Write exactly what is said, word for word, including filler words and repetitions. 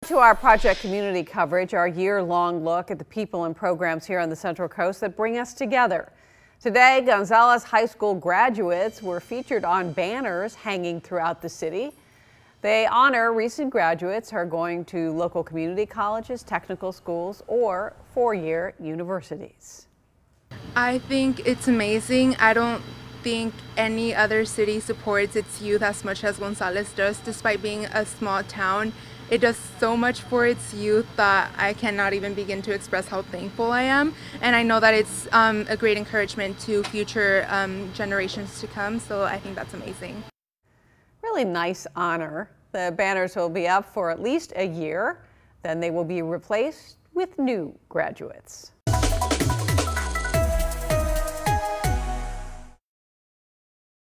To our Project Community coverage, our year-long look at the people and programs here on the Central Coast that bring us together. Today, Gonzales High School graduates were featured on banners hanging throughout the city. They honor recent graduates who are going to local community colleges, technical schools, or four-year universities. I think it's amazing. I don't think any other city supports its youth as much as Gonzales does, despite being a small town. It does so much for its youth that I cannot even begin to express how thankful I am. And I know that it's um, a great encouragement to future um, generations to come, so I think that's amazing. Really nice honor. The banners will be up for at least a year, then they will be replaced with new graduates.